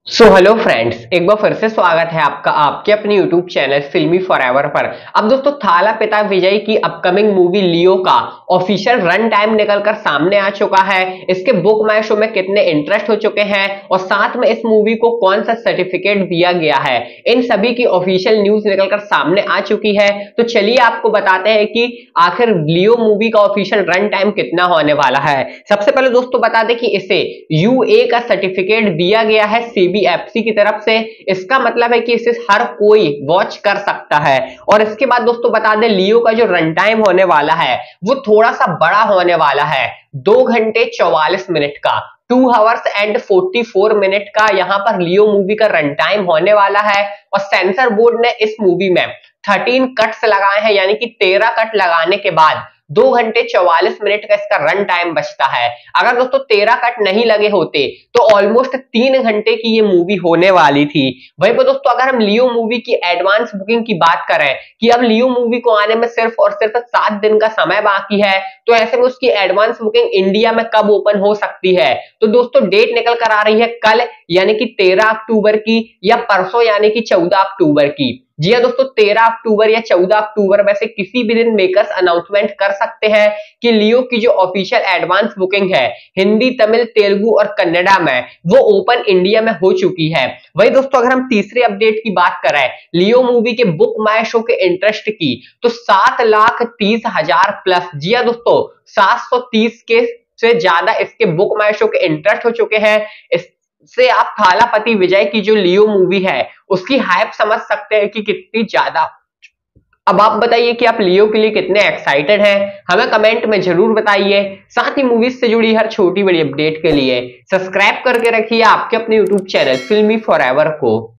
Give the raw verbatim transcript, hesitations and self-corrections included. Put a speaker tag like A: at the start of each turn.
A: So hello friends, एक बार फिर से स्वागत है आपका आपके अपने यूट्यूब चैनल फिल्मी फॉरएवर पर। अब दोस्तों थाला पिता विजय की अपकमिंग मूवी लियो का ऑफिशियल रन टाइम निकलकर सामने आ चुका है। इसके बुक माई शो में कितने इंटरेस्ट हो चुके हैं और साथ में इस मूवी को कौन सा सर्टिफिकेट दिया गया है, इन सभी की ऑफिशियल न्यूज निकलकर सामने आ चुकी है। तो चलिए आपको बताते हैं कि आखिर लियो मूवी का ऑफिशियल रन टाइम कितना होने वाला है। सबसे पहले दोस्तों बता दें कि इसे यूए का सर्टिफिकेट दिया गया है सीबी एफसी की तरफ से। इसका मतलब है कि इसे हर कोई वॉच कर सकता है। और इसके बाद दोस्तों बता दें लियो का जो रन टाइम होने वाला है वो थोड़ा सा बड़ा होने वाला है, दो घंटे चौवालीस मिनट का, two hours and forty four minute का यहां पर लियो मूवी का रन टाइम होने वाला है। और सेंसर बोर्ड ने इस मूवी में थर्टीन कट्स लगाए हैं, यानी कि तेरह कट लगाने के बाद दो घंटे चौवालीस मिनट का इसका रन टाइम बचता है। अगर दोस्तों तेरह कट नहीं लगे होते तो ऑलमोस्ट तीन घंटे की ये मूवी होने वाली थी। वहीं पर दोस्तों अगर हम लियो मूवी की एडवांस बुकिंग की बात करें कि अब लियो मूवी को आने में सिर्फ और सिर्फ सात दिन का समय बाकी है, तो ऐसे में उसकी एडवांस बुकिंग इंडिया में कब ओपन हो सकती है, तो दोस्तों डेट निकल कर आ रही है कल यानी कि तेरह अक्टूबर की, या परसों यानी कि चौदह अक्टूबर की। जी हाँ दोस्तों, तेरह अक्टूबर या चौदह अक्टूबर में से किसी भी दिन मेकर्स अनाउंसमेंट कर सकते हैं कि लियो की जो ऑफिशियल एडवांस बुकिंग है हिंदी, तमिल, तेलुगु और कन्नड़ा में वो ओपन इंडिया में हो चुकी है। वही दोस्तों अगर हम तीसरी अपडेट की बात करें लियो मूवी के बुक माई शो के इंटरेस्ट की, तो सात लाख तीस हजार प्लस, जी हाँ दोस्तों, सात सौ तीस के से ज्यादा इसके बुक माई शो के इंटरेस्ट हो चुके हैं। इस से आप थालापति विजय की जो लियो मूवी है उसकी हाइप समझ सकते हैं कि कितनी ज्यादा। अब आप बताइए कि आप लियो के लिए कितने एक्साइटेड हैं, हमें कमेंट में जरूर बताइए। साथ ही मूवीज से जुड़ी हर छोटी बड़ी अपडेट के लिए सब्सक्राइब करके रखिए आपके अपने यूट्यूब चैनल फिल्मी फॉरएवर को।